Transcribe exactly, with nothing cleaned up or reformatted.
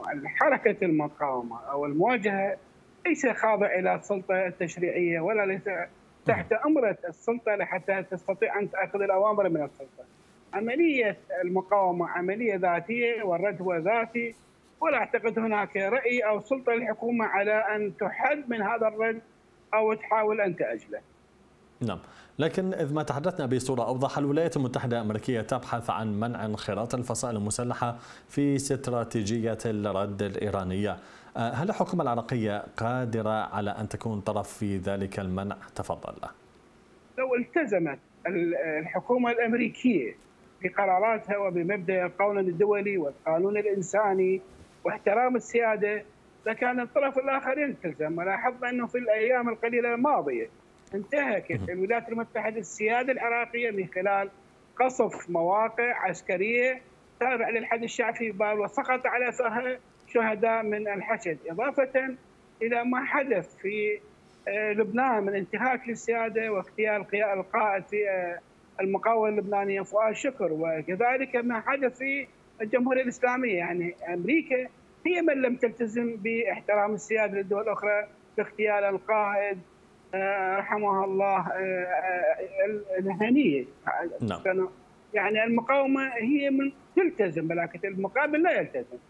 حركة المقاومة أو المواجهة ليس خاضع إلى السلطة التشريعية ولا ليس تحت أمرة السلطة لحتى تستطيع أن تأخذ الأوامر من السلطة. عملية المقاومة عملية ذاتية والرد هو ذاتي، ولا أعتقد هناك رأي أو سلطة للحكومة على أن تحد من هذا الرد أو تحاول أن تأجله. نعم، لكن إذ ما تحدثنا بصورة أوضح، الولايات المتحدة الأمريكية تبحث عن منع انخراط الفصائل المسلحة في استراتيجية الرد الإيرانية. هل الحكومة العراقية قادرة على أن تكون طرف في ذلك المنع؟ تفضل. لو التزمت الحكومة الأمريكية بقراراتها وبمبدأ القانون الدولي والقانون الإنساني واحترام السيادة لكان الطرف الآخر يلتزم. ولاحظنا أنه في الأيام القليلة الماضية انتهكت الولايات المتحدة السيادة العراقية من خلال قصف مواقع عسكرية تابعة للحد الشعبي في بال وسقط على اثرها شهداء من الحشد، إضافة إلى ما حدث في لبنان من انتهاك للسيادة واغتيال القائد في المقاومة اللبنانية فؤاد شكر، وكذلك ما حدث في الجمهورية الإسلامية. يعني أمريكا هي من لم تلتزم باحترام السيادة للدول الأخرى باغتيال القائد رحمه الله الهنية. نعم. يعني المقاومة هي من تلتزم، ولكن المقابل لا يلتزم.